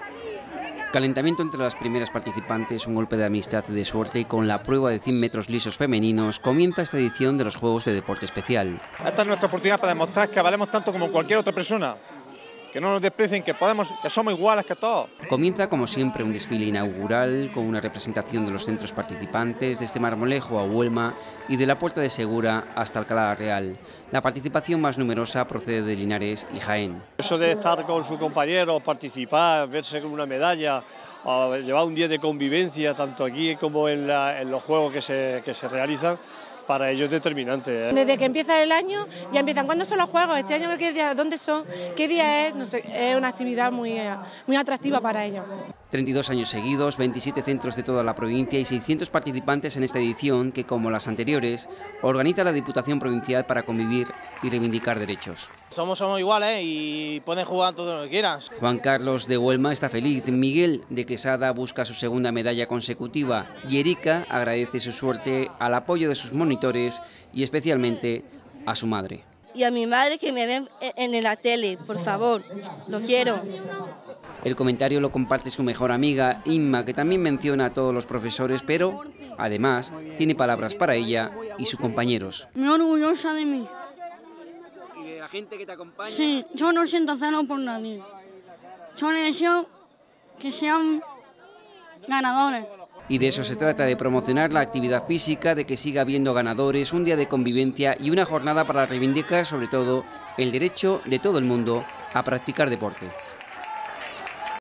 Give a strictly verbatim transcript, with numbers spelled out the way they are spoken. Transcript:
Calentamiento entre las primeras participantes, un golpe de amistad y de suerte con la prueba de cien metros lisos femeninos. Comienza esta edición de los Juegos de Deporte Especial. Esta es nuestra oportunidad para demostrar que valemos tanto como cualquier otra persona. Que no nos desprecien, que podemos, que somos iguales que todos. Comienza como siempre un desfile inaugural con una representación de los centros participantes desde Marmolejo a Huelma y de la Puerta de Segura hasta Alcalá la Real. La participación más numerosa procede de Linares y Jaén. Eso de estar con sus compañeros, participar, verse con una medalla, llevar un día de convivencia tanto aquí como en, la, en los juegos que se, que se realizan, para ellos es determinante, ¿eh? Desde que empieza el año ya empiezan, ¿cuándo son los juegos? ¿Este año qué día? ¿Dónde son? ¿Qué día es? No sé, es una actividad muy, muy atractiva para ellos. treinta y dos años seguidos, veintisiete centros de toda la provincia y seiscientos participantes en esta edición que, como las anteriores, organiza la Diputación Provincial para convivir y reivindicar derechos. Somos, somos iguales y pueden jugar todo lo que quieran. Juan Carlos de Huelma está feliz, Miguel de Quesada busca su segunda medalla consecutiva y Erika agradece su suerte al apoyo de sus monitores y especialmente a su madre. Y a mi madre que me ven en la tele, por favor, lo quiero. El comentario lo comparte su mejor amiga, Inma, que también menciona a todos los profesores, pero además tiene palabras para ella y sus compañeros. Muy orgullosa de mí. ¿Y de la gente que te acompaña? Sí, yo no siento hacerlo por nadie. Yo le deseo que sean ganadores. Y de eso se trata, de promocionar la actividad física, de que siga habiendo ganadores, un día de convivencia y una jornada para reivindicar sobre todo el derecho de todo el mundo a practicar deporte.